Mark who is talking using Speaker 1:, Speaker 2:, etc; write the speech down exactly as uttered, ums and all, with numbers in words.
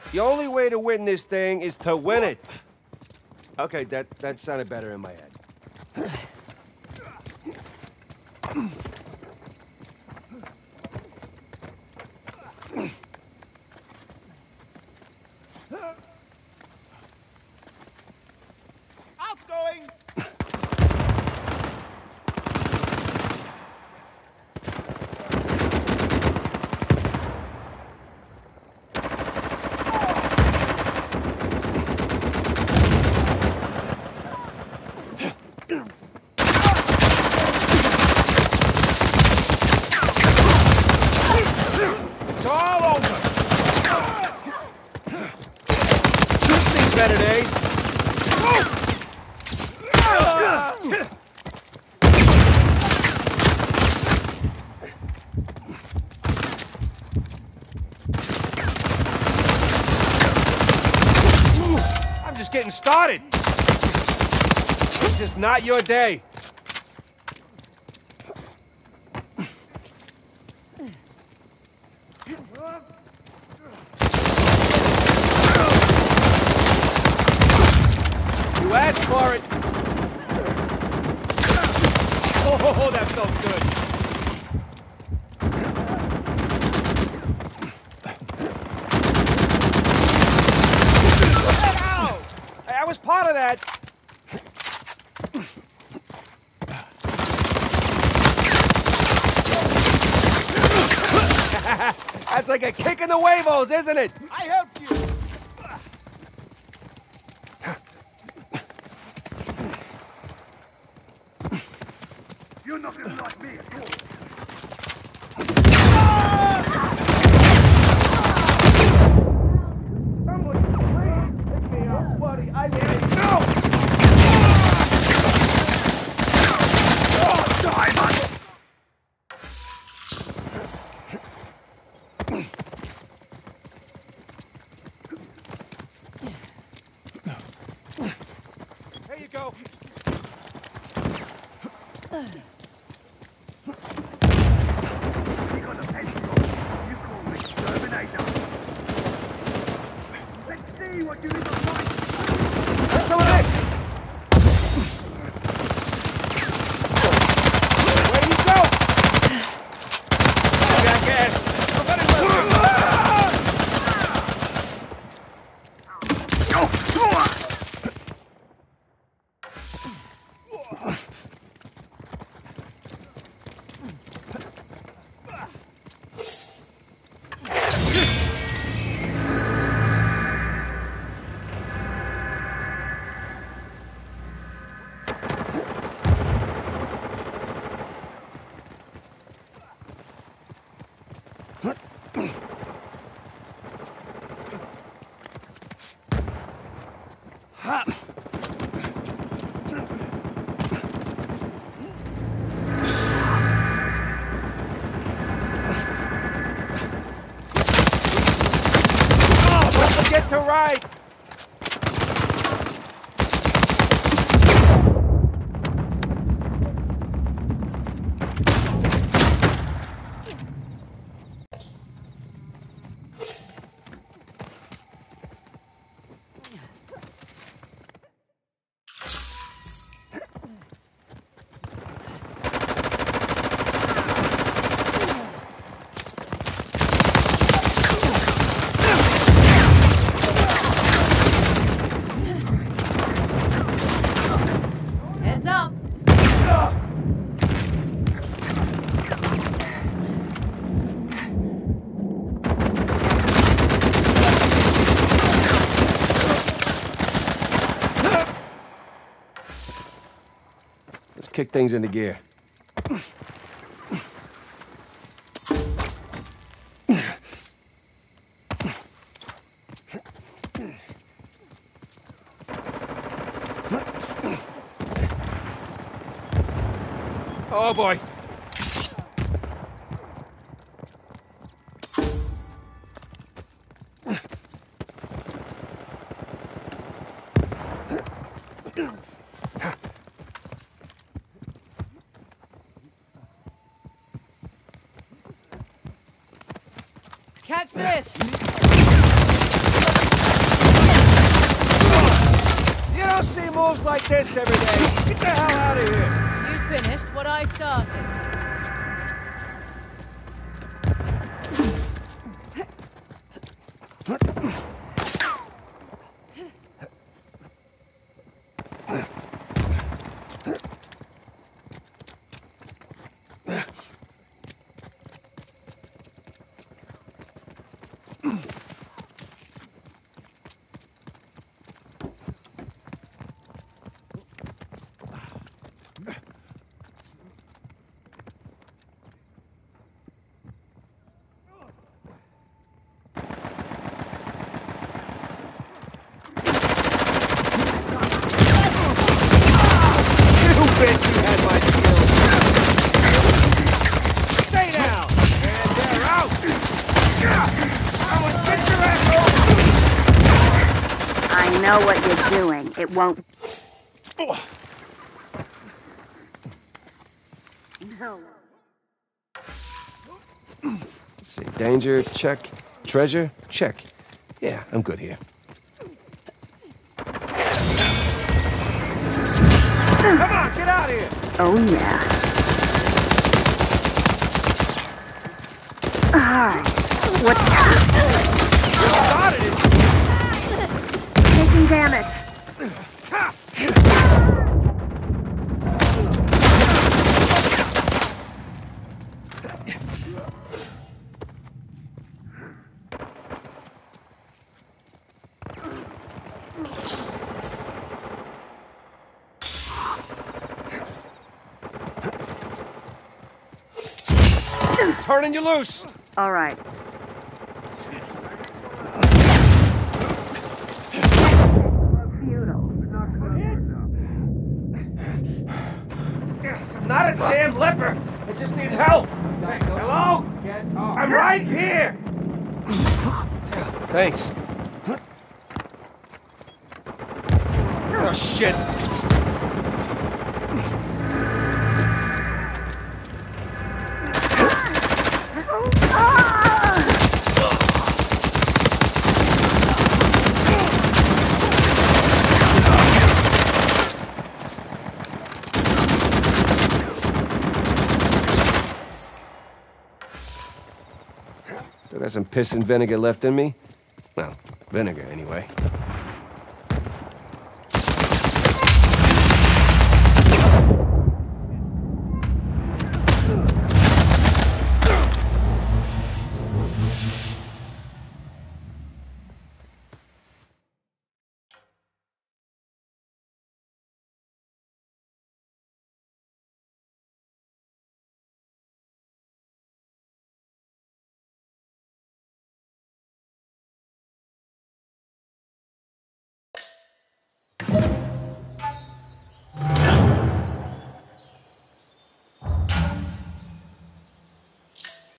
Speaker 1: The only way to win this thing is to win it. Okay, that, that sounded better in my head.
Speaker 2: Outgoing!
Speaker 1: It's all over! You've seen better days. I'm just getting started. It's just not your day. You asked for it. Oh, that felt good. Ow! Hey, I was part of that. That's like a kick in the huevos, isn't it?
Speaker 2: I helped you! You're not gonna like me at all. Somebody, please pick me up, buddy. I need help! Oh, Diamond! There you go. You got a pencil. You call me Terminator. Let's see what you look like.
Speaker 1: Have some of this. Where you go? Jackass. Ha! Oh, don't forget to ride!
Speaker 3: Heads up!
Speaker 1: Let's kick things into gear. Oh boy.
Speaker 3: Catch this!
Speaker 1: don't see moves like this every day. Get the hell out of here.
Speaker 3: You finished what I started.
Speaker 1: Bitch, you had my skills. Stay down! And they're out! Someone get your ass over!
Speaker 4: I know what you're doing. It won't... No.
Speaker 1: Let's see, danger, check. Treasure, check. Yeah, I'm good here. Come on, get out of here!
Speaker 4: Oh, yeah. Alright. What's
Speaker 1: Started it!
Speaker 4: taking damage?
Speaker 1: Turning you loose!
Speaker 4: Alright.
Speaker 2: I'm not a damn leper. I just need help. Hello? I'm right here.
Speaker 1: Thanks. Oh, shit! Still got some piss and vinegar left in me? Well, vinegar anyway.